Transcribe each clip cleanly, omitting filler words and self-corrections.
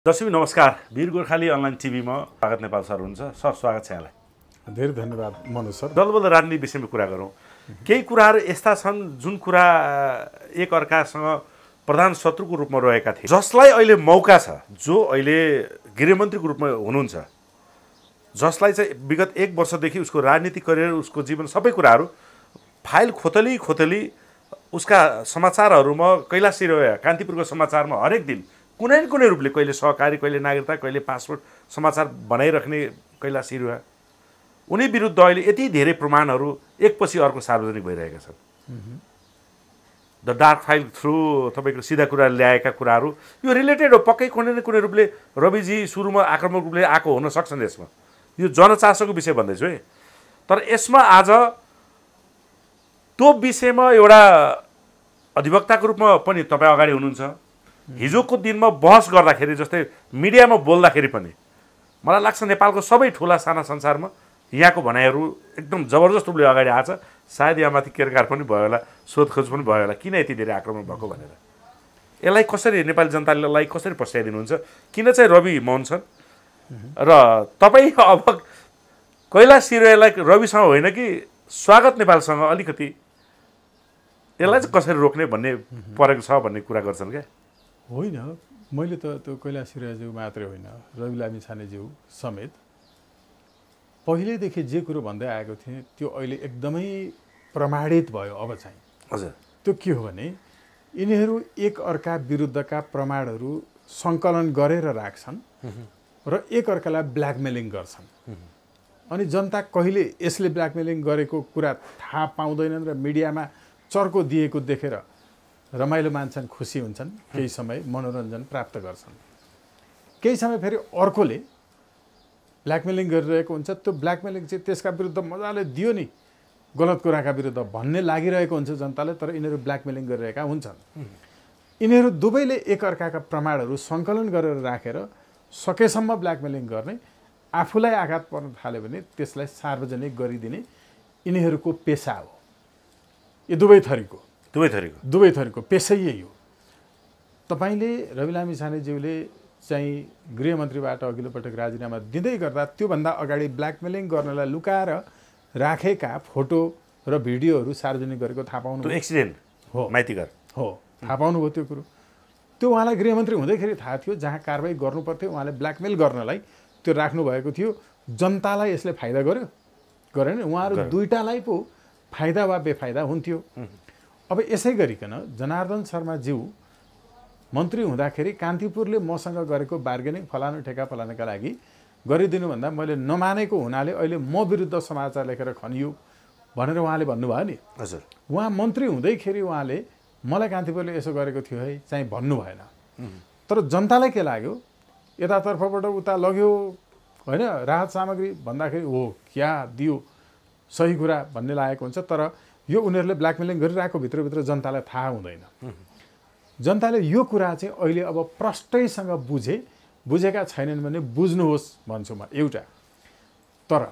दर्शक नमस्कार, वीर गोर्खाली अनलाइन टिभीमा स्वागत नेपाल सर हुन्छ। सर स्वागत छ यहाँलाई। धेरै धन्यवाद मनोज सर। दलबल राजनीति विषयमा कुरा गरौँ। केही कुराहरू यस्ता छन् जुन कुरा एक अर्कासँग प्रधान शत्रुको रूपमा रहेका थिए, जसलाई अहिले मौका छ, जो अहिले गृहमन्त्रीको रूपमा हुनुहुन्छ, जसलाई चाहिँ विगत 1 वर्षदेखि उसको राजनीतिक करियर, उसको जीवन सबै कुराहरू फाइल खोतली उसका समाचारहरूमा कैलाश सिरोया कान्तिपुरको समाचारमा हरेक दिन कुनै न कुनै रूपले कहिले सहकारी, कहिले नागरिकता, कहिले पासपोर्ट समाचार बनाइराख्ने कैलाश सिरोया, उनी विरुद्ध अहिले यति धेरै प्रमाणहरू एकपछि अर्को सार्वजनिक भइरहेका छन्। द डार्क फाइल थ्रु तपाईँको सिधा कुरा ल्याएका कुराहरू यो रिलेटेड हो। पक्कै कुनै न कुनै रूपले रविजी सुरुमा आक्रामक रूपले आएको हुन सक्छन्। यसमा यो जनचासोको विषय भन्दैछु है। तर यसमा आज त्यो विषयमा एउटा अधिवक्ताको रूपमा पनि तपाईँ अगाडि हुनुहुन्छ। हिजोको दिनमा बहस गर्दाखेरि, जस्तै मिडियामा बोल्दाखेरि पनि मलाई लाग्छ नेपालको सबै ठुला साना संसारमा यहाँको भनाइहरू एकदम जबरजस्त रूपले अगाडि आछ। सायद यहाँमाथि केरकार पनि भयो होला, सोधखोज पनि भयो होला, किन यति धेरै आक्रमण भएको भनेर। यसलाई कसरी नेपाली जनतालाई कसरी पस्याइदिनुहुन्छ? किन चाहिँ रवि मौन छन् र तपाईँ अब कैलाश सिरोयालाई रविसँग होइन कि स्वागत नेपालसँग अलिकति यसलाई चाहिँ कसरी रोक्ने भन्ने परेको छ भन्ने कुरा गर्छन् क्या? होइन, मैले त त्यो कैलाश सिरोयाज्यू मात्रै होइन, रवि लामिछानेज्यू समेत पहिल्यैदेखि जे कुरो भन्दै आएको थिएँ त्यो अहिले एकदमै प्रमाणित भयो। अब चाहिँ हजुर त्यो के हो भने यिनीहरू एक अर्का विरुद्धका प्रमाणहरू सङ्कलन गरेर राख्छन् र एक अर्कालाई ब्ल्याकमेलिङ गर्छन्। अनि जनता कहिले यसले ब्ल्याकमेलिङ गरेको कुरा थाहा पाउँदैनन् र मिडियामा चर्को दिएको देखेर रमाइलो मान्छन्, खुसी हुन्छन्, केही समय मनोरञ्जन प्राप्त गर्छन्। केही समय फेरि अर्कोले ब्ल्याकमेलिङ गरिरहेको हुन्छ। त्यो ब्ल्याकमेलिङ चाहिँ त्यसका विरुद्ध मजाले दियो नि, गलत कुराका विरुद्ध भन्ने लागिरहेको हुन्छ जनताले। तर यिनीहरू ब्ल्याकमेलिङ गरिरहेका हुन्छन्। यिनीहरू दुवैले एक अर्काका प्रमाणहरू सङ्कलन गरेर राखेर सकेसम्म ब्ल्याकमेलिङ गर्ने, आफूलाई आघात पर्न थाल्यो भने त्यसलाई सार्वजनिक गरिदिने यिनीहरूको पेसा हो। यो दुवै थरीको पेसै यही हो। तपाईँले रवि लामिछानेज्यूले चाहिँ गृहमन्त्रीबाट अघिल्लो पटक राजीनामा दिँदै गर्दा त्योभन्दा अगाडि ब्ल्याकमेलिङ गर्नलाई लुकाएर राखेका फोटो र भिडियोहरू सार्वजनिक गरेको थाहा पाउनु एक्सिडेन्ट हो, माइतीघर हो, थाहा पाउनुभयो त्यो कुरो। त्यो उहाँलाई गृहमन्त्री हुँदैखेरि थाहा थियो। जहाँ कारबाही गर्नुपर्थ्यो उहाँले ब्ल्याकमेल गर्नलाई त्यो राख्नुभएको थियो। जनतालाई यसले फाइदा गरेन। उहाँहरू दुईटालाई पो फाइदा वा बेफाइदा हुन्थ्यो। अब यसै गरिकन जनार्दन शर्माज्यू मन्त्री हुँदाखेरि कान्तिपुरले मसँग गरेको बार्गेनिङ फलानु ठेका फलानका लागि गरिदिनुभन्दा मैले नमानेको हुनाले अहिले म विरुद्ध समाचार लेखेर खनियो भनेर उहाँले भन्नुभयो नि। हजुर, उहाँ मन्त्री हुँदैखेरि उहाँले मलाई कान्तिपुरले यसो गरेको थियो है चाहिँ भन्नु भएन। तर जनतालाई के लाग्यो, यतातर्फबाट उता लग्यो होइन, राहत सामग्री भन्दाखेरि हो क्या दियो, सही कुरा भन्ने लागेको हुन्छ। तर यो उनीहरूले ब्ल्याकमेलिङ गरिरहेको भित्रभित्र जनतालाई थाहा हुँदैन। जनताले यो कुरा चाहिँ अहिले अब प्रष्टैसँग बुझेका छैनन् भने बुझ्नुहोस् भन्छु म एउटा। तर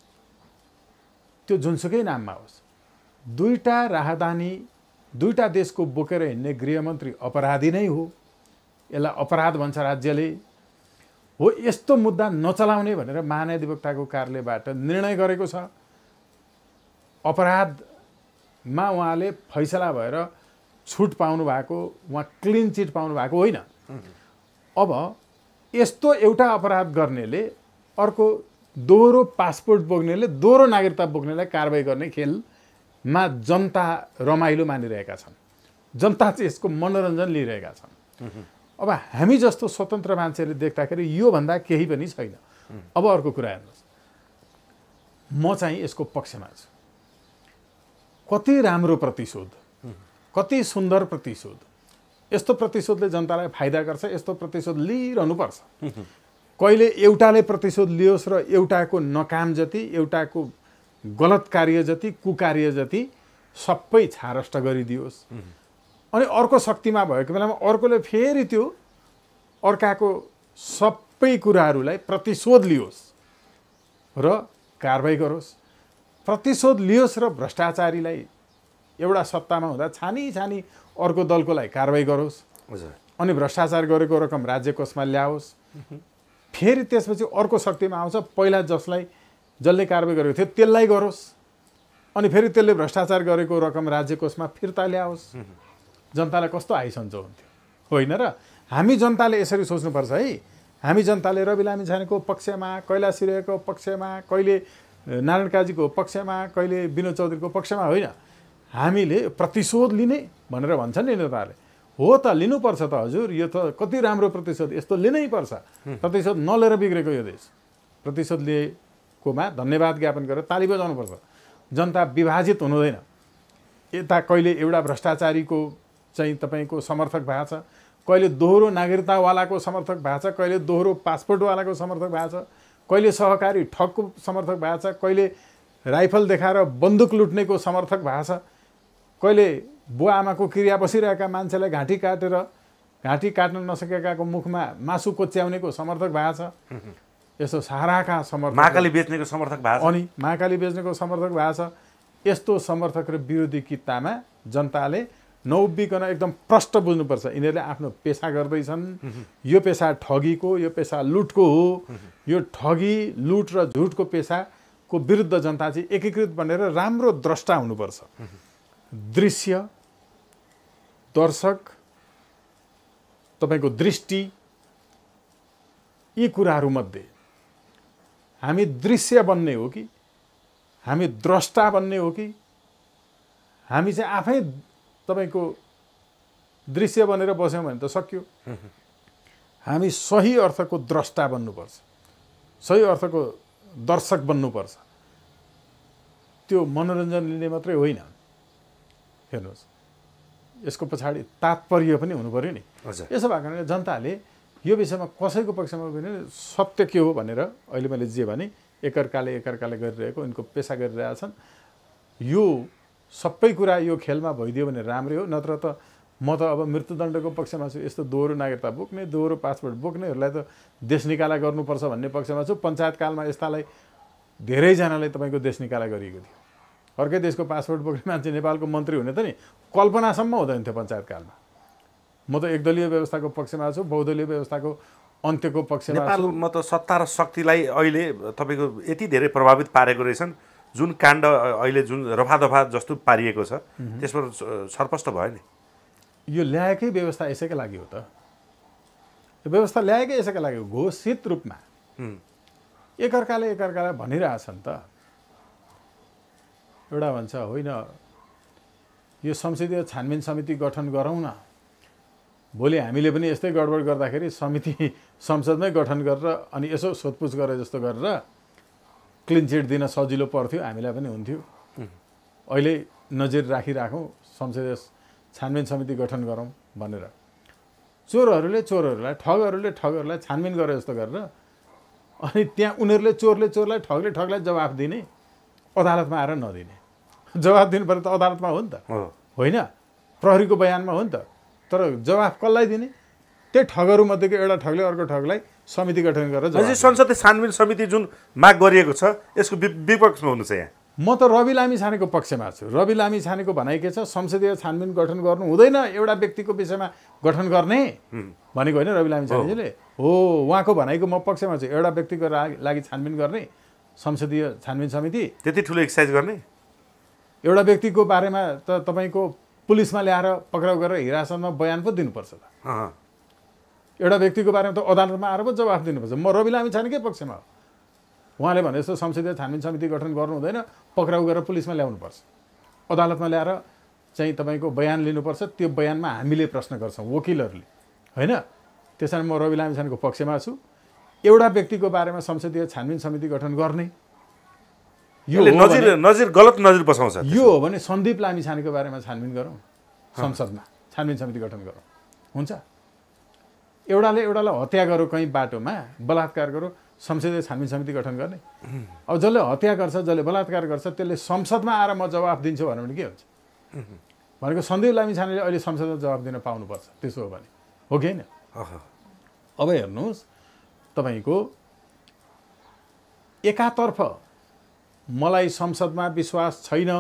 त्यो जुनसुकै नाममा होस्, दुईटा राहदानी दुईटा देशको बोकेर हिँड्ने गृहमन्त्री अपराधी नै हो। यसलाई अपराध भन्छ राज्यले। हो, यस्तो मुद्दा नचलाउने भनेर महाधिवक्ताको कार्यालयबाट निर्णय गरेको छ। अपराधमा उहाँले फैसला भएर छुट पाउनु भएको, उहाँ क्लिन चिट पाउनु भएको होइन। अब यस्तो एउटा अपराध गर्नेले अर्को दोहोरो पासपोर्ट बोक्नेले, दोहोरो नागरिकता बोक्नेलाई कारबाही गर्ने खेलमा जनता रमाइलो मानिरहेका छन्। जनता चाहिँ यसको मनोरञ्जन लिइरहेका छन्। अब हामी जस्तो स्वतन्त्र मान्छेले देख्दाखेरि योभन्दा केही पनि छैन। अब अर्को कुरा हेर्नुहोस्, म चाहिँ यसको पक्षमा छु। कति राम्रो प्रतिशोध, कति सुन्दर प्रतिशोध। यस्तो प्रतिशोधले जनतालाई फाइदा गर्छ। यस्तो प्रतिशोध लिइरहनुपर्छ। कहिले एउटाले प्रतिशोध लियोस् र एउटाको नकाम जति, एउटाको गलत कार्य जति, कुकार्य जति सबै छारष्ट गरिदियोस्। अनि अर्को शक्तिमा भएको बेलामा अर्कोले फेरि त्यो अर्काको सबै कुराहरूलाई प्रतिशोध लियोस् र कारबाही गरोस्। प्रतिशोध लियोस् र भ्रष्टाचारीलाई एउटा सत्तामा हुँदा छानी अर्को दलकोलाई कारबाही गरोस्। अनि भ्रष्टाचार गरेको रकम राज्य कोषमा ल्याओस्। फेरि त्यसपछि अर्को शक्तिमा आउँछ, पहिला जसले कारबाही गरेको थियो त्यसलाई गरोस्, अनि फेरि त्यसले भ्रष्टाचार गरेको रकम राज्य कोषमा फिर्ता ल्याओस्। जनतालाई कस्तो आइसन्चो हुन्थ्यो होइन र? हामी जनताले यसरी सोच्नुपर्छ है। हामी जनताले रवि लामिछानेको पक्षमा, कैलाश सिरेको पक्षमा, कहिले नारायण काजीको पक्षमा, कहिले विनोद चौधरीको पक्षमा होइन। हामीले प्रतिशोध लिने भनेर भन्छन् नि नेताहरूले। हो त लिनुपर्छ त हजुर, यो त कति राम्रो प्रतिशोध, यस्तो लिनै पर्छ। प्रतिशोध नलिएर बिग्रेको यो देश। प्रतिशोध लिएकोमा धन्यवाद ज्ञापन गरेर ताली बजाउनुपर्छ। जनता विभाजित हुनुहुँदैन। यता कहिले एउटा भ्रष्टाचारीको चाहिँ तपाईँको समर्थक भएको छ, कहिले दोहोरो नागरिकतावालाको समर्थक भएको छ, कहिले दोहोरो पासपोर्टवालाको समर्थक भएको छ, कहिले सहकारी ठगको समर्थक भएको छ, कहिले राइफल देखाएर बन्दुक लुट्नेको समर्थक भएको छ, कहिले बुवा आमाको क्रिया बसिरहेका मान्छेलाई घाँटी काट्न नसकेकाको मुखमा मासु कोच्याउनेको समर्थक भएको छ। यस्तो साराका समर्थक, महाकाली बेच्नेको समर्थक भएको छ, अनि महाकाली बेच्नेको समर्थक भएको छ। यस्तो समर्थक र विरोधी कित्तामा जनताले नउभिकन एकदम प्रष्ट बुझ्नुपर्छ। यिनीहरूले आफ्नो पेसा गर्दैछन्, यो पेसा ठगीको, यो पेसा लुटको हो। यो ठगी, लुट र झुटको पेसाको विरुद्ध जनता चाहिँ एकीकृत बनेर राम्रो द्रष्टा हुनुपर्छ। दृश्य, दर्शक, तपाईँको दृष्टि, यी कुराहरूमध्ये हामी दृश्य बन्ने हो कि हामी द्रष्टा बन्ने हो कि हामी चाहिँ आफै तपाईँको दृश्य बनेर बस्यौँ भने त सक्यो। हामी सही अर्थको द्रष्टा बन्नुपर्छ, सही अर्थको दर्शक बन्नुपर्छ। त्यो मनोरञ्जन लिने मात्रै होइन। हेर्नुहोस्, यसको पछाडि तात्पर्य पनि हुनु पर्यो नि। यसो भएको कारणले जनताले यो विषयमा कसैको पक्षमा पनि सत्य के हो भनेर अहिले मैले जे भने एकअर्काले गरिरहेको यिनको पेसा गरिरहेछन्। यो सबै कुरा यो खेलमा भइदियो भने राम्रै हो। नत्र त म त अब मृत्युदण्डको पक्षमा छु। यस्तो दोहोरो नागरिकता बोक्ने, दोहोरो पासपोर्ट बोक्नेहरूलाई त देश निकाला गर्नुपर्छ भन्ने पक्षमा छु। पञ्चायत कालमा यस्तालाई धेरैजनाले तपाईँको देश निकाला गरिएको थियो। अर्कै देशको पासपोर्ट बोक्ने मान्छे नेपालको मन्त्री हुने त नि कल्पनासम्म हुँदैन थियो पञ्चायत कालमा। म त एकदलीय व्यवस्थाको पक्षमा छु, बहुदलीय व्यवस्थाको अन्त्यको पक्षमा छु। नेपालमा त सत्ता र शक्तिलाई अहिले तपाईँको यति धेरै प्रभावित पारेको रहेछन्। जुन काण्ड अहिले जुन रफादफा जस्तो पारिएको छ त्यसमा सर्पष्ट भयो नि। यो ल्याएकै व्यवस्था यसैका लागि हो त। यो व्यवस्था ल्याएकै यसैका लागि हो। घोषित रूपमा एकअर्काले भनिरहेछन् त। एउटा भन्छ होइन यो संसदीय छानबिन समिति गठन गरौँ न, भोलि हामीले पनि यस्तै गडबड गर्दाखेरि समिति संसदमै गठन गरेर अनि यसो सोधपुछ गरे जस्तो गरेर क्लिन चिट दिन सजिलो पर्थ्यो, हामीलाई पनि हुन्थ्यो। अहिले नजिर राखिराखौँ, संसदीय छानबिन समिति गठन गरौँ भनेर चोरहरूले ठगहरूलाई छानबिन गरे जस्तो गरेर अनि त्यहाँ उनीहरूले चोरलाई ठगलाई जवाफ दिने, अदालतमा आएर नदिने। जवाफ दिनुपर्ने त अदालतमा हो नि त, होइन प्रहरीको बयानमा हो नि त। तर जवाफ कसलाई दिने? त्यही ठगहरूमध्येको एउटा ठगले अर्को ठगलाई समिति गठन गरेर संसदीय छानबिन समिति जुन माग गरिएको छ यसको विपक्षमा हुनु छ। यहाँ म त रवि लामिछानेको पक्षमा छु। रवि लामिछानेको भनाइ के छ? संसदीय छानबिन गठन गर्नु हुँदैन, एउटा व्यक्तिको विषयमा गठन गर्ने भनेको होइन रवि लामिछानेजीले। हो, उहाँको भनाइको म पक्षमा छु। एउटा व्यक्तिको लागि छानबिन गर्ने संसदीय छानबिन समिति, त्यति ठुलो एक्सर्साइज गर्ने। एउटा व्यक्तिको बारेमा त तपाईँको पुलिसमा ल्याएर पक्राउ गरेर हिरासतमा बयान पो दिनुपर्छ त। एउटा व्यक्तिको बारेमा त अदालतमा आएर पो जवाफ दिनुपर्छ। म रवि लामिछानेकै पक्षमा हो। उहाँले भने जस्तो संसदीय छानबिन समिति गठन गर्नु हुँदैन, पक्राउ गरेर पुलिसमा ल्याउनुपर्छ, अदालतमा ल्याएर चाहिँ तपाईँको बयान लिनुपर्छ। त्यो बयानमा हामीले प्रश्न गर्छौँ वकिलहरूले, होइन? त्यसैले म रवि लामिछानेको पक्षमा छु। एउटा व्यक्तिको बारेमा संसदीय छानबिन समिति गठन गर्ने यो नजिर गलत नजिर बसाउँछ। यो हो भने सन्दीप लामिछानेको बारेमा छानबिन गरौँ, संसदमा छानबिन समिति गठन गरौँ, हुन्छ? एउटालाई हत्या गरौँ, कहीँ बाटोमा बलात्कार गरौँ, संसदीय छानबिन समिति गठन गर्ने। अब जसले हत्या गर्छ, जसले बलात्कार गर्छ, त्यसले संसदमा आएर म जवाफ दिन्छु भन्यो भने के हुन्छ? भनेको सन्दीप लामिछानेले अहिले संसदमा जवाफ दिन पाउनुपर्छ। त्यसो हो भने हो कि होइन? अब हेर्नुहोस्, तपाईँको एकातर्फ मलाई संसदमा विश्वास छैन,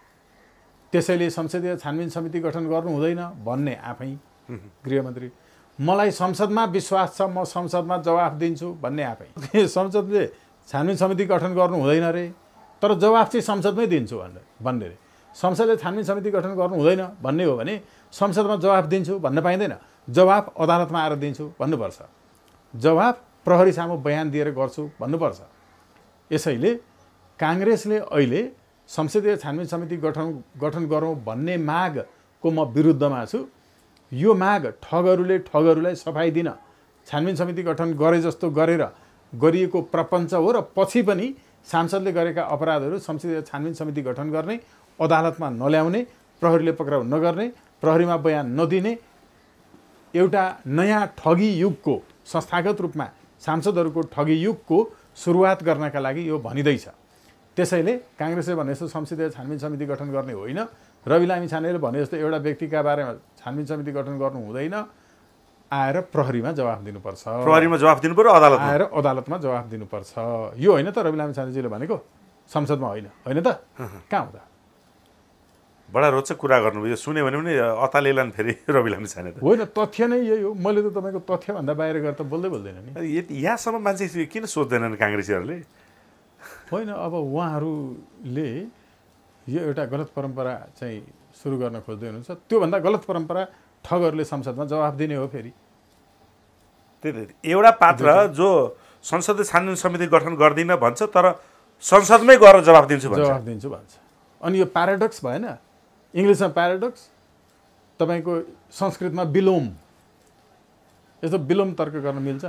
त्यसैले संसदीय छानबिन समिति गठन गर्नु हुँदैन भन्ने आफै गृहमन्त्री, मलाई संसदमा विश्वास छ, म संसदमा जवाफ दिन्छु भन्ने आफै। संसदले छानबिन समिति गठन गर्नु हुँदैन रे, तर जवाफ चाहिँ संसदमै दिन्छु भन्ने रे। संसदले छानबिन समिति गठन गर्नु हुँदैन भन्ने हो भने संसदमा जवाफ दिन्छु भन्न पाइँदैन, जवाफ अदालतमा आएर दिन्छु भन्नुपर्छ, जवाफ प्रहरी सामु बयान दिएर गर्छु भन्नुपर्छ। यसैले काङ्ग्रेसले अहिले संसदीय छानबिन समिति गठन गरौँ भन्ने मागको म विरुद्धमा छु। यो माग ठगहरूलाई सफाइ दिन छानबिन समिति गठन गरे जस्तो गरेर गरिएको प्रपञ्च हो र पछि पनि सांसदले गरेका अपराधहरू संसदीय छानबिन समिति गठन गर्ने, अदालतमा नल्याउने, प्रहरीले पक्राउ नगर्ने, प्रहरीमा बयान नदिने एउटा नयाँ ठगी युगको, संस्थागत रूपमा सांसदहरूको ठगी युगको सुरुवात गर्नका लागि यो भनिँदैछ। त्यसैले काङ्ग्रेसले भने जस्तो संसदीय छानबिन समिति गठन गर्ने होइन, रवि लामिछानेले भने जस्तो एउटा व्यक्तिका बारेमा छानबिन समिति गठन गर्नु हुँदैन, आएर प्रहरीमा जवाफ दिनुपर्छ, प्रहरीमा जवाफ दिनु पर्यो, अदालतमा आएर अदालतमा जवाफ दिनुपर्छ। यो होइन त रवि लामिछानेजीले भनेको, संसदमा होइन त कहाँ हुँदा। बडा रोचक कुरा गर्नुभयो, यो सुन्यो भने पनि अतालेलान् फेरि रवि लामिछाने त होइन। तथ्य नै यही हो, मैले त तपाईँको तथ्यभन्दा बाहिर गएर त बोल्दैन नि। यहाँसम्म मान्छे किन सोच्दैनन् काङ्ग्रेसीहरूले? होइन, अब उहाँहरूले यो एउटा गलत परम्परा चाहिँ सुरु गर्न खोज्दै हुनुहुन्छ। त्योभन्दा गलत परम्परा ठगहरूले संसदमा जवाफ दिने हो। फेरि त्यही एउटा पात्र जो संसदीय छानबिन समिति गठन गर्दिन भन्छ, तर संसदमै गएर जवाफ दिन्छु भन्छ। अनि यो प्याराडक्स भएन? इङ्ग्लिसमा प्याराडक्स, तपाईँको संस्कृतमा विलोम। यस्तो विलोम तर्क गर्न मिल्छ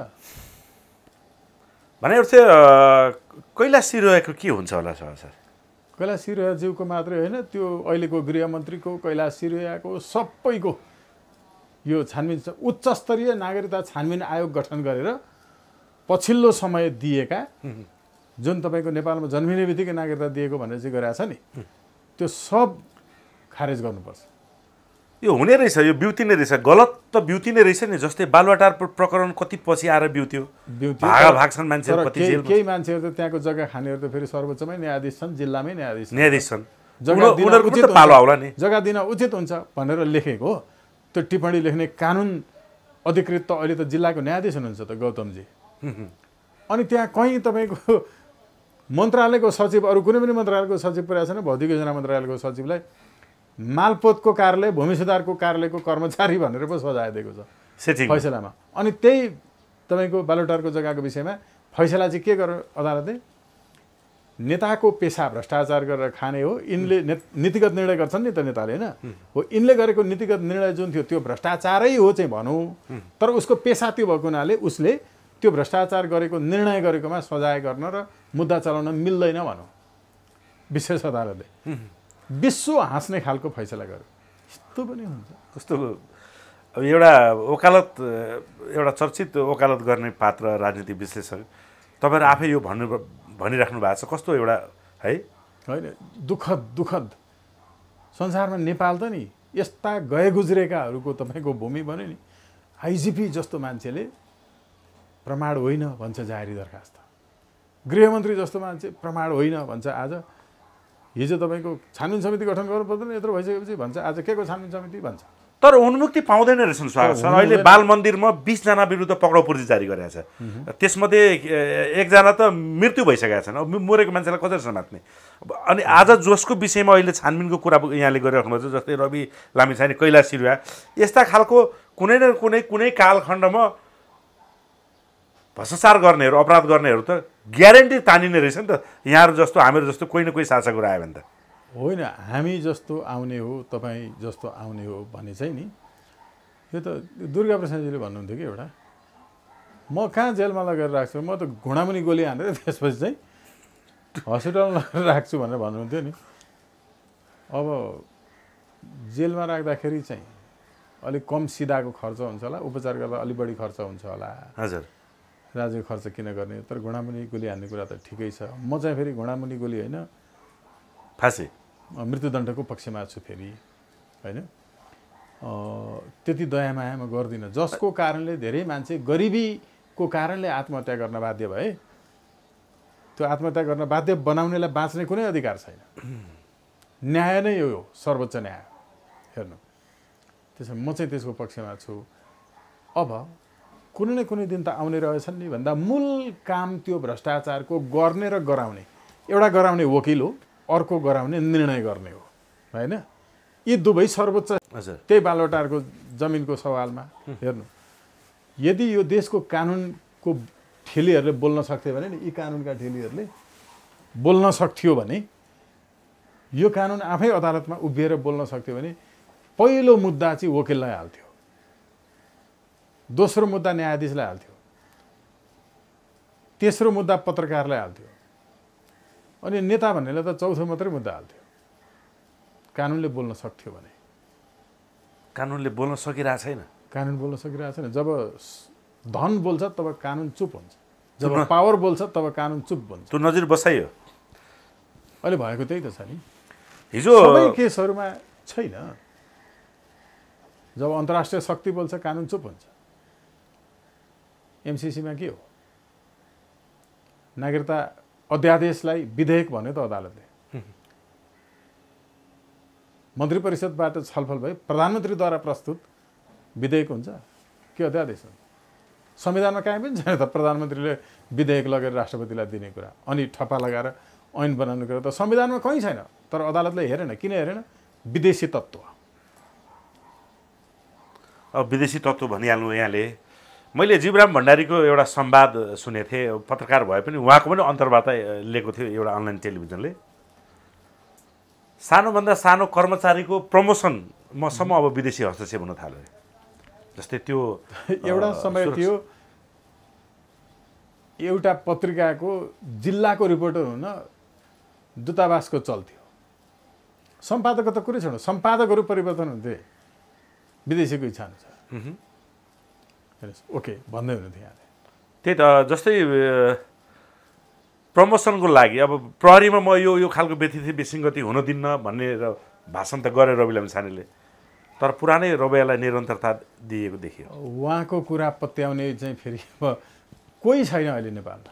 भने चाहिँ कैलाश सिरोयाको के हुन्छ होला सर? कैलाश सिरोयाज्यूको मात्रै होइन, त्यो अहिलेको गृहमन्त्रीको, कैलाश सिरोयाको, सबैको यो छानबिन उच्च स्तरीय नागरिकता छानबिन आयोग गठन गरेर पछिल्लो समय दिएका, जुन तपाईँको नेपालमा जन्मिने बित्तिकै नागरिकता दिएको भनेर चाहिँ गरेको छ नि, त्यो सब खारेज गर्नुपर्छ। यो हुने रहेछ, यो बिउतिने रहेछ, गलत त बिउतिने रहेछ नि। जस्तै बालुवाटार प्रकरण कति पछि आएर बिउत्यो, भाग्छन् मान्छेहरू, कति जेल। केही मान्छेहरू त त्यहाँको जग्गा खानेहरू त फेरि सर्वोच्चमै न्यायाधीश छन्, जिल्लामै न्यायाधीश छन्, उनीहरूको पनि त पालो आउला नि। जग्गा दिन उचित हुन्छ भनेर लेखेको हो। त्यो टिप्पणी लेख्ने कानुन अधिकृत त अहिले त जिल्लाको न्यायाधीश हुनुहुन्छ त गौतमजी। अनि त्यहाँ कहीँ तपाईँको मन्त्रालयको सचिव, अरू कुनै पनि मन्त्रालयको सचिव पुर्याएको छैन, भौतिक योजना मन्त्रालयको सचिवलाई मालपोतको कार्यालय, भूमि सुधारको कार्यालयको कर्मचारी भनेर पो सजाय दिएको छ फैसलामा। अनि त्यही तपाईँको बालुवाटारको जग्गाको विषयमा फैसला चाहिँ के गर्यो अदालतले? नेताको पेसा भ्रष्टाचार गरेर खाने हो, यिनले नीतिगत निर्णय गर्छन् नि त नेताले, होइन हो, यिनले गरेको नीतिगत निर्णय जुन थियो त्यो भ्रष्टाचारै हो चाहिँ भनौँ, तर उसको पेसा त्यो भएको हुनाले उसले त्यो भ्रष्टाचार गरेको, निर्णय गरेकोमा सजाय गर्न र मुद्दा चलाउन मिल्दैन भनौँ। विशेष अदालतले विश्व हाँस्ने खालको फैसला गर्यो। यस्तो पनि हुन्छ। कस्तो अब एउटा वकालत, एउटा चर्चित वकालत गर्ने पात्र, राजनीतिक विश्लेषक, तपाईँहरू आफै यो भनिराख्नु भएको छ, कस्तो एउटा है होइन, दुःखद संसारमा नेपाल त नि यस्ता गए गुज्रेकाहरूको तपाईँको भूमि बन्यो नि। आइजिपी जस्तो मान्छेले प्रमाण होइन भन्छ जाहेरी दरखास्त, गृहमन्त्री जस्तो मान्छे प्रमाण होइन भन्छ। आज हिजो तपाईँको छानबिन समिति गठन गर्नु पर्दैन यत्रो भइसकेपछि भन्छ आज के को छानबिन समिति भन्छ। तर उन्मुक्ति पाउँदैन रहेछन् स्वागत सर। अहिले बाल मन्दिरमा 20 जना विरुद्ध पक्राउ पूर्जी जारी गरेका छ, त्यसमध्ये 1 जना त मृत्यु भइसकेका छन्। अब मरेको मान्छेलाई कसरी समात्ने? अनि आज जसको विषयमा अहिले छानबिनको कुरा यहाँले गरिराख्नु भएको छ, जस्तै रवि लामिछाने, कैलाश सिरुवा, यस्ता खालको कुनै न कुनै कालखण्डमा भ्रष्टाचार गर्नेहरू, अपराध गर्नेहरू त ग्यारेन्टी तानिने रहेछ नि त। यहाँहरू जस्तो, हामीहरू जस्तो कोही न कोही शासकहरू आयो भने त होइन, हामी जस्तो आउने हो, तपाईँ जस्तो आउने हो भने चाहिँ नि, यो त दुर्गा प्रसादजीले भन्नुहुन्थ्यो कि एउटा, म कहाँ जेलमा लगेर राख्छु, म त घुँडामुनि गोली हानेर त्यसपछि चाहिँ हस्पिटलमा लगेर राख्छु भनेर भन्नुहुन्थ्यो नि। अब जेलमा राख्दाखेरि चाहिँ अलिक कम सिधाको खर्च हुन्छ होला, उपचार गर्दा अलिक बढी खर्च हुन्छ होला। हजुर, राज्य खर्च किन गर्ने? तर घुँडामुनि गोली हान्ने कुरा त ठिकै छ। म चाहिँ फेरि घुँडामुनि गोली होइन, फाँसी, मृत्युदण्डको पक्षमा छु फेरि, होइन। त्यति दयामाया म गर्दिनँ, जसको कारणले धेरै मान्छे गरिबीको कारणले आत्महत्या गर्न बाध्य भए। त्यो आत्महत्या गर्न बाध्य बनाउनेलाई बाँच्ने कुनै अधिकार छैन। न्याय नै हो सर्वोच्च न्याय। हेर्नु, त्यसो म चाहिँ त्यसको पक्षमा छु। अब कुनै न कुनै दिन त आउने रहेछन् नि भन्दा मूल काम त्यो भ्रष्टाचारको गर्ने र गराउने, एउटा गराउने वकिल हो, अर्को गराउने निर्णय गर्ने हो, होइन? यी दुवै सर्वोच्च त्यही बालुवाटारको जमिनको सवालमा हेर्नु, यदि यो देशको कानुनको ठेलीहरूले बोल्न सक्थ्यो भने नि, यी कानुनका ठेलीहरूले बोल्न सक्थ्यो भने, यो कानुन आफै अदालतमा उभिएर बोल्न सक्थ्यो भने पहिलो मुद्दा चाहिँ वकिललाई हाल्थ्यो, दोस्रो मुद्दा न्यायाधीशलाई हाल्थ्यो, तेस्रो मुद्दा पत्रकारलाई हाल्थ्यो, अनि नेता भन्नेलाई त चौथो मात्रै मुद्दा हाल्थ्यो। कानुनले बोल्न सक्थ्यो भने। कानुनले बोल्न सकिरहेको छैन। कानुन बोल्न सकिरहेको छैन। जब धन बोल्छ तब कानुन चुप हुन्छ, जब पावर बोल्छ तब कानुन चुप हुन्छ। त्यो नजिर बसाइयो अहिले भएको त्यही त छ नि। हिजो सबै केसहरूमा छैन। जब अन्तर्राष्ट्रिय शक्ति बोल्छ कानुन चुप हुन्छ। एमसीसीमा के हो? नागरिकता अध्यादेशलाई विधेयक भन्यो त अदालतले। मन्त्री परिषदबाट छलफल भए प्रधानमन्त्रीद्वारा प्रस्तुत विधेयक हुन्छ के अध्यादेश हुन्छ? संविधानमा काहीँ पनि छैन त प्रधानमन्त्रीले विधेयक लगेर राष्ट्रपतिलाई दिने कुरा, अनि ठप्पा लगाएर ऐन बनाउने कुरा त संविधानमा कहीँ छैन। तर अदालतले हेरेन। किन हेरेन? विदेशी तत्त्व। अब विदेशी तत्त्व भनिहाल्नु यहाँले। मैले जीवराम भण्डारीको एउटा संवाद सुनेको थिएँ, पत्रकार भए पनि उहाँको पनि अन्तर्वार्ता लिएको थियो एउटा अनलाइन टेलिभिजनले। सानोभन्दा सानो कर्मचारीको प्रमोसनसम्म अब विदेशी हस्तक्षेप हुन थाल्यो। जस्तै त्यो एउटा समय थियो एउटा पत्रिकाको जिल्लाको रिपोर्टर हुन दूतावासको चल्थ्यो। सम्पादकको त कुरै छैन, सम्पादकहरू परिवर्तन हुन्थे विदेशीको इच्छा अनुसार। ओके भन्दै हुनुहुन्थ्यो यहाँले। त्यही त जस्तै प्रमोसनको लागि अब प्रहरीमा म यो खालको व्यतिथि विसङ्गति हुन दिन्न भन्ने भाषण त गरे रवि लामिछानेले, तर पुरानै रवैयालाई निरन्तरता दिएको देखियो। उहाँको कुरा पत्याउने चाहिँ फेरि अब कोही छैन अहिले नेपालमा।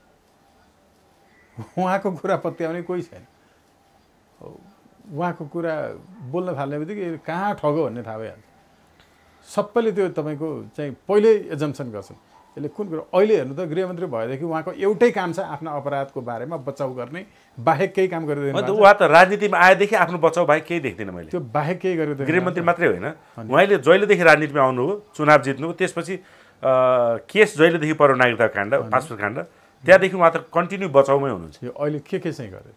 उहाँको कुरा पत्याउने कोही छैन। उहाँको कुरा बोल्न थाल्ने बित्तिकै कहाँ ठगो भन्ने थाहा भइहाल्छ। सबैले त्यो तपाईँको चाहिँ पहिल्यै एजम्सन गर्छन्। यसले कुन कुरा? अहिले हेर्नु त गृहमन्त्री भएदेखि उहाँको एउटै काम छ आफ्नो अपराधको बारेमा बचाउ गर्ने, बाहेक केही काम गरिदिनु। उहाँ त राजनीतिमा आएदेखि आफ्नो बचाउ बाहेक केही देख्दिनँ मैले। त्यो बाहेक केही गरिदिनु। गृहमन्त्री मात्रै होइन, उहाँले जहिलेदेखि राजनीतिमा आउनु हो, चुनाव जित्नु हो, त्यसपछि केस जहिलेदेखि पर्यो नागरिकता काण्ड, पासपोर्ट काण्ड, त्यहाँदेखि उहाँ त कन्टिन्यू बचाउमै हुनुहुन्छ। यो अहिले के चाहिँ गरेर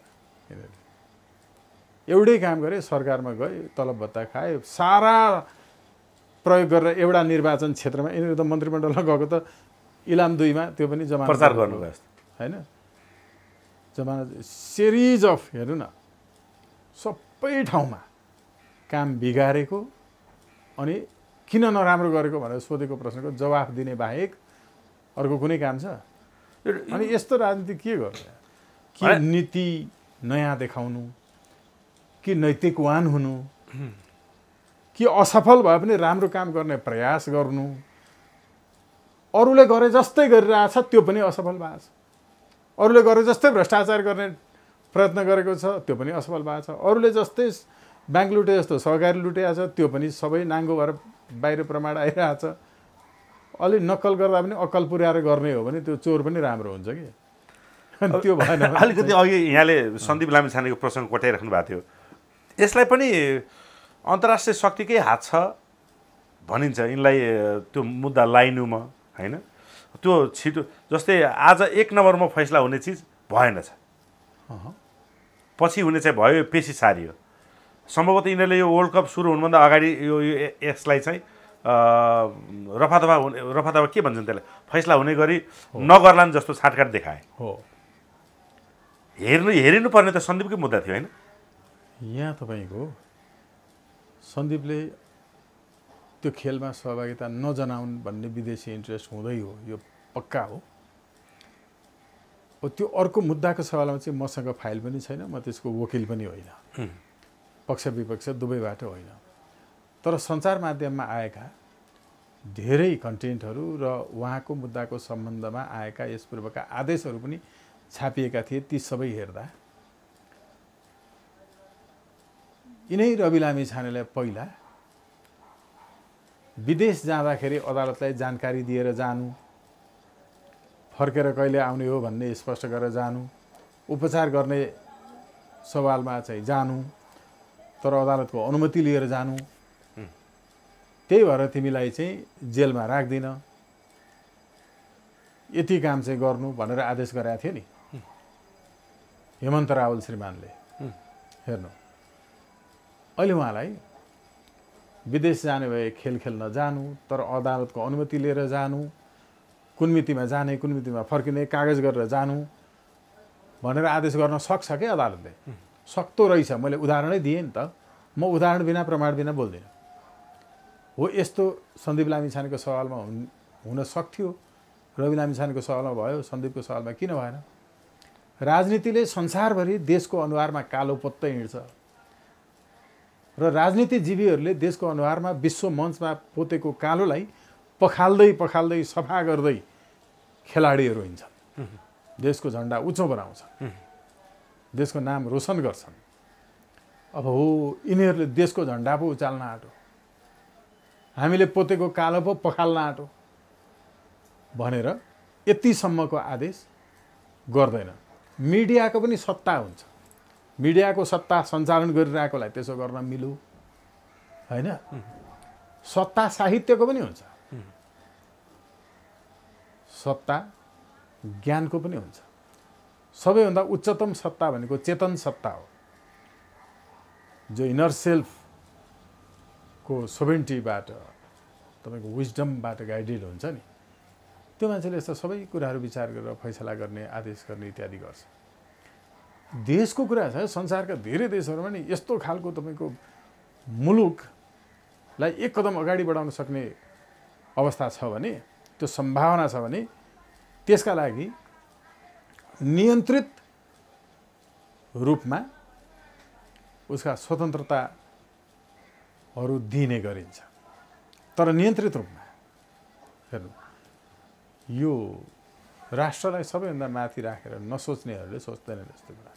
एउटै काम गरे, सरकारमा गए, तलब भत्ता खाए, सारा प्रयोग गरेर एउटा निर्वाचन क्षेत्रमा यिनीहरू त मन्त्रीमण्डलमा गएको त इलाम 2मा त्यो पनि जमानत प्रचार गर्नुभयो होइन? जमानत सिरिज अफ हेर्नु न, सबै ठाउँमा काम बिगारेको अनि किन नराम्रो गरेको भनेर सोधेको प्रश्नको जवाफ दिने बाहेक अर्को कुनै काम छ? अनि यस्तो राजनीति के गर्नु? कि नीति नयाँ देखाउनु, कि नैतिकवान हुनु, कि असफल भए पनि राम्रो काम गर्ने प्रयास गर्नु। अरूले गरे जस्तै गरिरहेछ त्यो पनि असफल भएको छ। अरूले गरे जस्तै भ्रष्टाचार गर्ने प्रयत्न गरेको छ त्यो पनि असफल भएको छ। अरूले जस्तै ब्याङ्क लुटे जस्तो सहकारी लुटेको छ त्यो पनि सबै नाङ्गो भएर बाहिर प्रमाण आइरहेछ। अलि नक्कल गर्दा पनि अक्कल पुर्याएर गर्ने हो भने त्यो चोर पनि राम्रो हुन्छ कि त्यो भएन। अलिकति अघि यहाँले सन्दीप लामिछानेको प्रसङ्ग कोट्याइराख्नु भएको थियो। यसलाई पनि अन्तर्राष्ट्रिय शक्तिकै हात छ भनिन्छ। यिनलाई त्यो मुद्दा लाइनुमा होइन, त्यो छिटो जस्तै आज 1 नम्बरमा फैसला हुने चिज भएनछ, पछि हुने चाहिँ भयो, पेशी सारियो। सम्भवतः यिनीहरूले यो वर्ल्ड कप सुरु हुनुभन्दा अगाडि यो यसलाई चाहिँ रफादफा के भन्छन् त्यसलाई, फैसला हुने गरी नगर्लान् जस्तो छाटकाट देखाए हो। हेरिनुपर्ने त सन्दीपकै मुद्दा थियो होइन? यहाँ तपाईँको सन्दीपले त्यो खेलमा सहभागिता नजनाउन् भन्ने विदेशी इन्ट्रेस्ट हुँदै हो, यो पक्का हो। त्यो अर्को मुद्दाको सवालमा चाहिँ मसँग फाइल पनि छैन, म त्यसको वकिल पनि होइन, पक्ष विपक्ष दुवैबाट होइन। तर सञ्चार माध्यममा आएका धेरै कन्टेन्टहरू र उहाँको मुद्दाको सम्बन्धमा आएका यस पूर्वका आदेशहरू पनि छापिएका थिए। ती सबै हेर्दा यिनै रवि लामिछानेलाई पहिला विदेश जाँदाखेरि अदालतलाई जानकारी दिएर जानु, फर्केर कहिले आउने हो भन्ने स्पष्ट गरेर जानु, उपचार गर्ने सवालमा चाहिँ जानु, तर अदालतको अनुमति लिएर जानु। त्यही भएर तिमीलाई चाहिँ जेलमा राख्दिन, यति काम चाहिँ गर्नु भनेर आदेश गरेका थियो नि हेमन्त रावल श्रीमानले। हेर्नु, अहिले उहाँलाई विदेश जाने भए खेल खेल्न जानु, तर अदालतको अनुमति लिएर जानु, कुन मितिमा जाने, कुन मितिमा फर्किने, कागज गरेर जानु भनेर आदेश गर्न सक्छ क्या अदालतले। सक्दो रहेछ। मैले उदाहरणै दिएँ नि त। म उदाहरण बिना प्रमाण बिना बोल्दिनँ। हो, यस्तो सन्दीप लामिछानेको सवालमा हुन सक्थ्यो, रवि लामिछानेको सवालमा भयो, सन्दीपको सवालमा किन भएन? राजनीतिले संसारभरि देशको अनुहारमा कालो पत्तै हिँड्छ र राजनीतिजीवीहरूले देशको अनुहारमा विश्व मञ्चमा पोतेको कालोलाई पखाल्दै पखाल्दै सफा गर्दै खेलाडीहरू हिँड्छन्, देशको झन्डा उच्च बनाउँछन्, देशको नाम रोशन गर्छन्। अब हो, यिनीहरूले देशको झन्डा पो उचाल्न आँटो, हामीले पोतेको कालो पो पखाल्न आँटो भनेर यतिसम्मको आदेश गर्दैन। मिडियाको पनि सत्ता हुन्छ, मिडियाको सत्ता सञ्चालन गरिरहेकोलाई त्यसो गर्न मिलु होइन? सत्ता साहित्यको पनि हुन्छ, सत्ता ज्ञानको पनि हुन्छ। सबैभन्दा उच्चतम सत्ता भनेको चेतन सत्ता हो, जो इनर सेल्फको सोभेन्टीबाट तपाईँको विजडमबाट गाइडेड हुन्छ नि, त्यो मान्छेले यस्ता सबै कुराहरू विचार गरेर फैसला गर्ने, आदेश गर्ने इत्यादि गर्छ। देशको कुरा छ, संसारका धेरै देशहरूमा नि यस्तो खालको तपाईँको मुलुकलाई एक कदम अगाडि बढाउन सक्ने अवस्था छ भने, त्यो सम्भावना छ भने, त्यसका लागि नियन्त्रित रूपमा उसका स्वतन्त्रताहरू दिने गरिन्छ। तर नियन्त्रित रूपमा। हेर्नु, यो राष्ट्रलाई सबैभन्दा माथि राखेर नसोच्नेहरूले सोच्दैन जस्तो कुरा।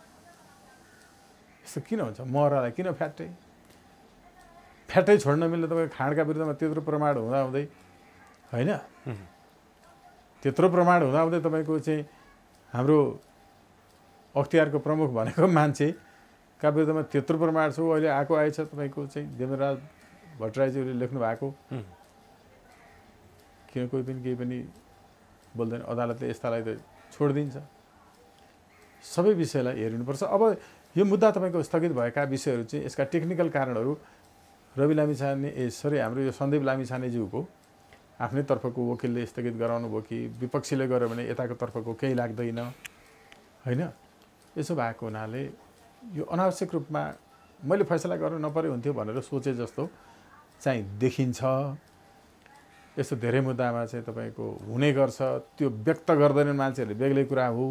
यस्तो किन हुन्छ? महरालाई किन फ्याट्टै छोड्न मिल्ने? तपाईँ खाँडका विरुद्धमा त्यत्रो प्रमाण हुँदाहुँदै होइन, त्यत्रो प्रमाण हुँदाहुँदै तपाईँको चाहिँ हाम्रो अख्तियारको प्रमुख भनेको मान्छेका विरुद्धमा त्यत्रो प्रमाण छ। अहिले आएको आएछ तपाईँको चाहिँ देवेन्द्रराज भट्टराईज्यूले लेख्नु भएको, किन कोही पनि केही पनि बोल्दैन, अदालतले यस्तालाई त छोडिदिन्छ। सबै विषयलाई हेरिनुपर्छ। अब यो मुद्दा तपाईँको स्थगित भएका विषयहरू चाहिँ यसका टेक्निकल कारणहरू रवि लामिछाने हाम्रो यो सन्दीप लामिछानेज्यूको आफ्नै तर्फको वकिलले स्थगित गराउनु भयो कि विपक्षीले गर्यो भने यताको तर्फको केही लाग्दैन होइन? यसो भएको हुनाले यो अनावश्यक रूपमा मैले फैसला गर्नु नपरे हुन्थ्यो भनेर सोचे जस्तो चाहिँ देखिन्छ। यस्तो धेरै मुद्दामा चाहिँ तपाईँको हुने गर्छ, त्यो व्यक्त गर्दैनन् मान्छेहरूले, बेग्लै कुरा हो।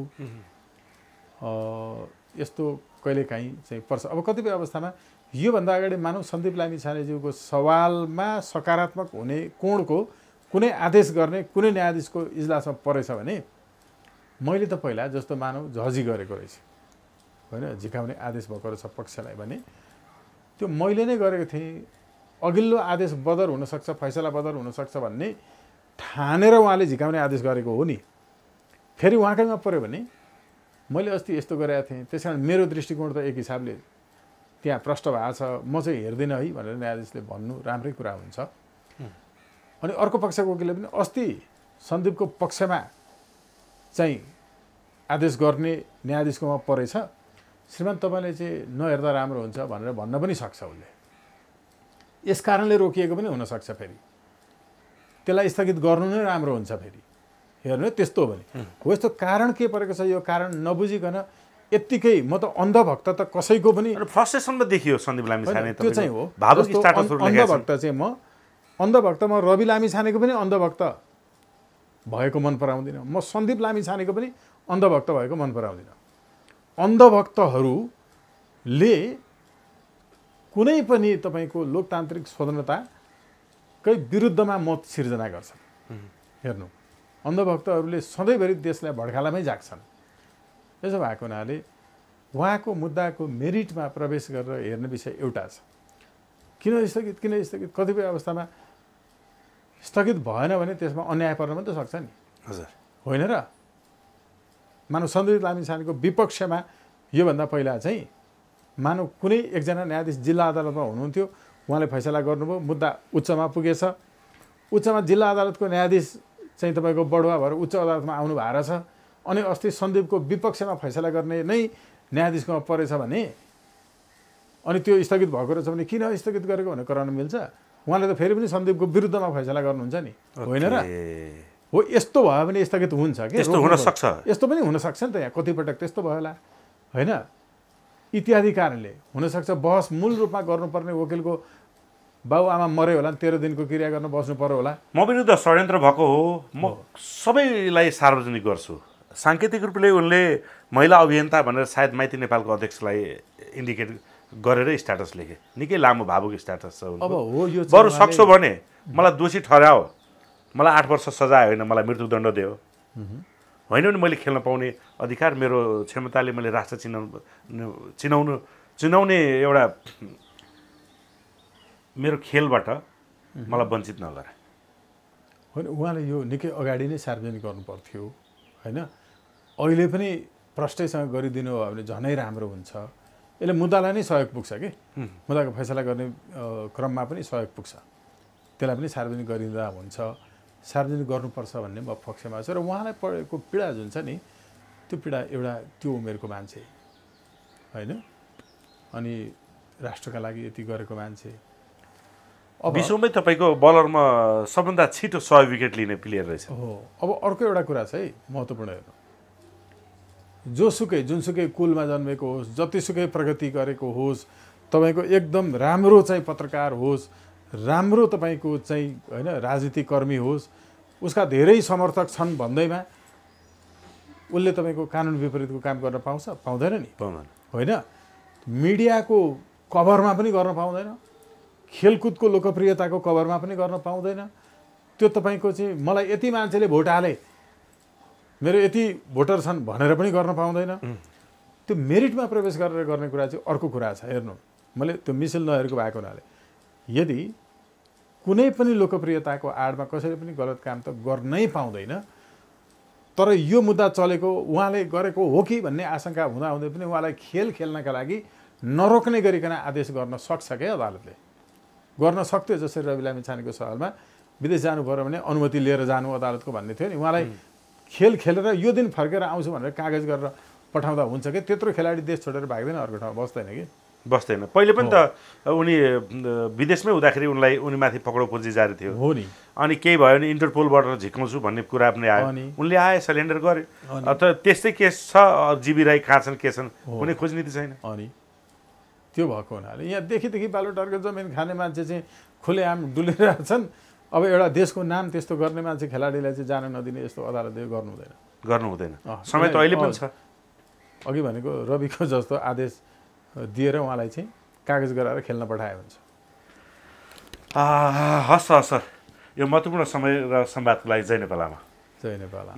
यस्तो कहिलेकाहीँ चाहिँ पर्छ। अब कतिपय अवस्थामा योभन्दा अगाडि मानौँ सन्दीप लामिछानेज्यूको सवालमा सकारात्मक हुने कोणको कुनै आदेश गर्ने कुनै न्यायाधीशको इजलासमा परेछ भने मैले त पहिला जस्तो मानौँ झजी गरेको रहेछ होइन, झिकाउने आदेश भएको रहेछ पक्षलाई भने त्यो मैले नै गरेको थिएँ, अघिल्लो आदेश बदर हुनसक्छ, फैसला बदर हुनसक्छ भन्ने ठानेर उहाँले झिकाउने आदेश गरेको हो नि। फेरि उहाँकैमा पऱ्यो भने मैले अस्ति यस्तो गरेको थिएँ, त्यस कारण मेरो दृष्टिकोण त एक हिसाबले त्यहाँ प्रष्ट भएको छ, म चाहिँ हेर्दिनँ है भनेर न्यायाधीशले भन्नु राम्रै कुरा हुन्छ। अनि अर्को पक्षको वकिलले पनि अस्ति सन्दीपको पक्षमा चाहिँ आदेश गर्ने न्यायाधीशकोमा परेछ, श्रीमान तपाईँले चाहिँ नहेर्दा राम्रो हुन्छ भनेर भन्न पनि सक्छ उसले। यस कारणले रोकिएको पनि हुनसक्छ, फेरि त्यसलाई स्थगित गर्नु नै राम्रो हुन्छ। फेरि हेर्नु त्यस्तो हो भने हो, यस्तो कारण के परेको छ, यो कारण नबुझिकन यत्तिकै म त अन्धभक्त त कसैको पनि फ्रस्ट्रेसनमा देखियो सन्दीप लामिछाने। त्यो चाहिँ हो अन्धभक्त चाहिँ म रवि लामिछानेको पनि अन्धभक्त भएको मन पराउँदिनँ, म सन्दीप लामिछानेको पनि अन्धभक्त भएको मन पराउँदिनँ। अन्धभक्तहरूले कुनै पनि तपाईँको लोकतान्त्रिक स्वतन्त्रताकै विरुद्धमा मत सिर्जना गर्छन्। हेर्नु, अन्धभक्तहरूले सधैँभरि देशलाई भड्कालामै जाग्छन्। यसो भएको हुनाले उहाँको मुद्दाको मेरिटमा प्रवेश गरेर हेर्ने विषय एउटा छ, किन स्थगित। कतिपय अवस्थामा स्थगित भएन भने त्यसमा अन्याय पर्न पनि त सक्छ नि, हजुर होइन र? मानव सन्दीप लामिछानेको विपक्षमा योभन्दा पहिला चाहिँ मानव कुनै एकजना न्यायाधीश जिल्ला अदालतमा हुनुहुन्थ्यो, उहाँले फैसला गर्नुभयो, मुद्दा उच्चमा पुगेछ, उच्चमा जिल्ला अदालतको न्यायाधीश चाहिँ तपाईँको बढुवा भएर उच्च अदालतमा आउनु भएको छ, अनि अस्ति सन्दीपको विपक्षमा फैसला गर्ने नै न्यायाधीशकोमा परेछ भने अनि त्यो स्थगित भएको रहेछ भने किन स्थगित गरेको भनेर कराउन मिल्छ? उहाँले त फेरि पनि सन्दीपको विरुद्धमा फैसला गर्नुहुन्छ नि, होइन र? हो, यस्तो भयो भने स्थगित हुन्छ कि? यस्तो हुन सक्छ, यस्तो पनि हुनसक्छ नि त, यहाँ कतिपटक त्यस्तो भयो होला, होइन? इत्यादि कारणले हुनसक्छ बहस मूल रूपमा गर्नुपर्ने वकिलको बाबुआमा मऱ्यो होला, 13 दिनको क्रिया गर्न बस्नु पर्यो होला, म विरुद्ध षड्यन्त्र भएको हो, म सबैलाई सार्वजनिक गर्छु। साङ्केतिक रूपले उनले महिला अभियन्ता भनेर सायद माइती नेपालको अध्यक्षलाई इन्डिकेट गरेर स्ट्याटस लेखे, निकै लामो भावुक स्ट्याटस छ उनको। अब हो यो बरु सक्छो भने मलाई दोषी ठहराओ, मलाई 8 वर्ष सजाय होइन, मलाई मृत्युदण्ड दियो, होइन भने मैले खेल्न पाउने अधिकार, मेरो क्षमताले मैले राष्ट्र चिनाउने एउटा मेरो खेलबाट मलाई वञ्चित नगरे। होइन, उहाँले यो निकै अगाडि नै सार्वजनिक गर्नुपर्थ्यो, होइन? अहिले पनि प्रष्टैसँग गरिदिनु हो भने झनै राम्रो हुन्छ। यसले मुद्दालाई नै सहयोग पुग्छ कि मुद्दाको फैसला गर्ने क्रममा पनि सहयोग पुग्छ, त्यसलाई पनि सार्वजनिक गरिदिँदा हुन्छ, सार्वजनिक गर्नुपर्छ भन्ने म पक्षमा छु। र उहाँलाई परेको पीडा जुन छ नि, त्यो पीडा एउटा त्यो उमेरको मान्छे, होइन? अनि राष्ट्रका लागि यति गरेको मान्छे, विश्वमै तपाईँको बलरमा सबभन्दा छिटो 100 विकेट लिने प्लेयर रहेछ। हो, अब अर्को एउटा कुरा छ है, महत्त्वपूर्ण हेर्नु, जोसुकै जुनसुकै कुलमा जन्मेको होस्, जतिसुकै प्रगति गरेको होस्, तपाईँको एकदम राम्रो चाहिँ पत्रकार होस्, राम्रो तपाईँको चाहिँ होइन राजनीतिक कर्मी होस्, उसका धेरै समर्थक छन् भन्दैमा उसले तपाईँको कानुन विपरीतको काम गर्न पाउँछ? पाउँदैन नि, पाउँदैन, होइन? मिडियाको कभरमा पनि गर्न पाउँदैन, खेलकुदको लोकप्रियताको कभरमा पनि गर्न पाउँदैन। त्यो तपाईँको चाहिँ मलाई यति मान्छेले भोट हाले, मेरो यति भोटर छन् भनेर पनि गर्न पाउँदैन। त्यो मेरिटमा प्रवेश गरेर गर्ने कुरा चाहिँ अर्को कुरा छ। हेर्नु, मैले त्यो मिसिल नहेरेको भएको हुनाले यदि कुनै पनि लोकप्रियताको आडमा कसैले पनि गलत काम त गर्नै पाउँदैन, तर यो मुद्दा चलेको उहाँले गरेको हो कि भन्ने आशंका हुँदाहुँदै पनि उहाँलाई खेल खेल्नका लागि नरोक्ने गरिकन आदेश गर्न सक्छ क्या अदालतले? गर्न सक्थ्यो। जसरी रवि लामिछानेको सवालमा विदेश जानु पर्यो भने अनुमति लिएर जानु अदालतको भन्ने थियो नि, उहाँलाई खेल खेलेर यो दिन फर्केर आउँछु भनेर कागज गरेर पठाउँदा हुन्छ कि? त्यत्रो खेलाडी देश छोडेर भाग्दैन, अर्को ठाउँमा बस्दैन कि? बस्दैन। पहिले पनि त उनी विदेशमै हुँदाखेरि उनीमाथि पक्राउ पुर्जी जारी थियो, हो नि। अनि केही भयो भने इन्टरपोलबाट झिकाउँछु भन्ने कुरा पनि आयो, उनले आए सरेन्डर गरे। तर त्यस्तै केस छ, जीबी राई कहाँ छन् के छन् कुनै खोजनीति छैन। अनि त्यो भएको हुनाले यहाँ देखि बालोटारको जमिन खाने मान्छे चाहिँ खुलेआम डुलिरहेका छन्। अब एउटा देशको नाम त्यस्तो गर्ने मान्छे खेलाडीलाई चाहिँ जान नदिने यस्तो अदालतले गर्नु हुँदैन। समय त अहिले पनि छ। अघि भनेको रविको जस्तो आदेश दिएर उहाँलाई चाहिँ कागज गराएर खेल्न पठायो हुन्छ। हस् सर, यो महत्त्वपूर्ण समय र संवादको लागि जय नेपालमा। जय नेपाल।